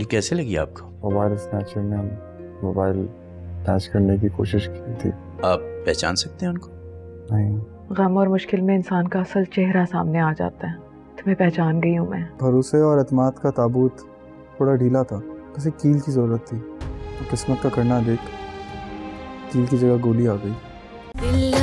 कैसे लगी आपको? मोबाइल स्नैचर ने मोबाइल स्नैच करने की कोशिश की थी। आप पहचान सकते हैं उनको? नहीं। गम और मुश्किल में इंसान का असल चेहरा सामने आ जाता है। तुम्हें पहचान गई हूँ मैं। भरोसे और एतमाद का ताबूत थोड़ा ढीला था, बस एक कील की ज़रूरत थी। तो किस्मत का करना देख कील की जगह गोली आ गई।